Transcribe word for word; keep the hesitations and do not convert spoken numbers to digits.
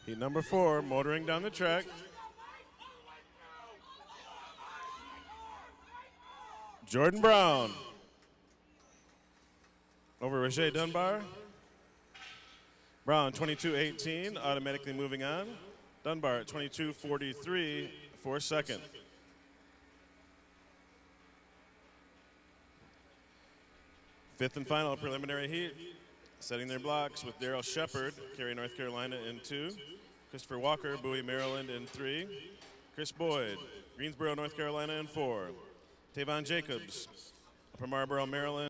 Heat number four, motoring down the track. Jordan Brown over Roger Dunbar. Brown twenty-two eighteen, automatically moving on. Dunbar at twenty-two forty-three for second. Fifth and final preliminary heat. Setting their blocks with Darrell Shepard, Cary, North Carolina in two. Christopher Walker, Bowie, Maryland in three. Chris Boyd, Greensboro, North Carolina in four. Tavon Jacobs, Upper Marlboro, Maryland.